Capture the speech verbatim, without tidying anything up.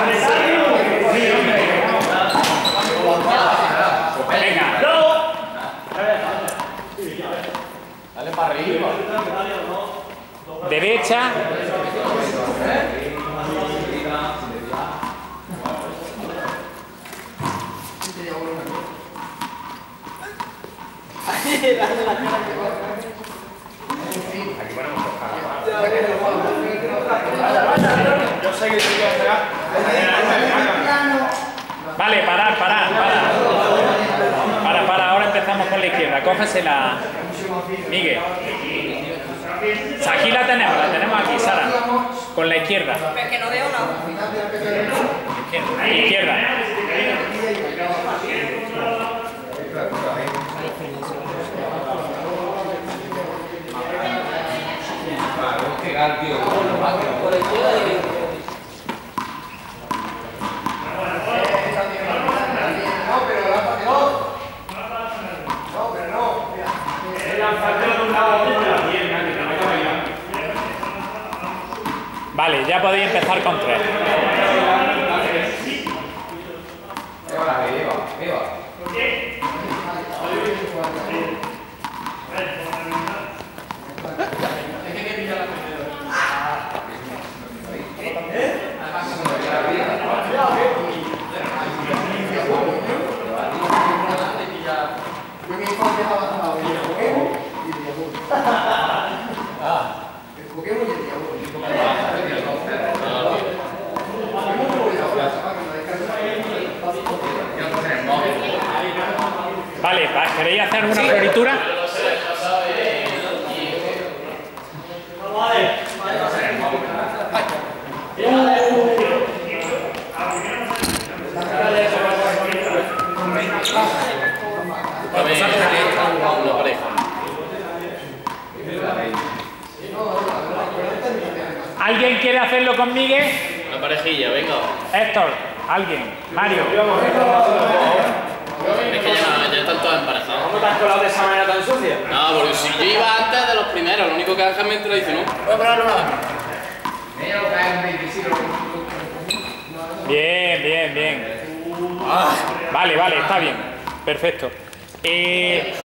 Venga. Dale para arriba. Derecha. Yo sé que te voy a pegar. Vale, parar, parar, parar. Para, para, ahora empezamos con la izquierda. Cógesela, Miguel. Aquí la tenemos, la tenemos aquí, Sara. Con la izquierda. Es que no veo nada. Izquierda. Vale, ya podéis empezar con tres. Vale, ¿queréis hacer una floritura? ¿Alguien quiere hacerlo con Miguel? Una parejilla, venga. Héctor, alguien, Mario. Es que ya, ya están todos emparejados. ¿Cómo te has colado de esa manera tan sucia? No, porque si yo iba antes de los primeros, lo único que Ángel me entró dice, no, voy a probarlo nada. Bien, bien, bien. Vale, vale, está bien. Perfecto. Eh...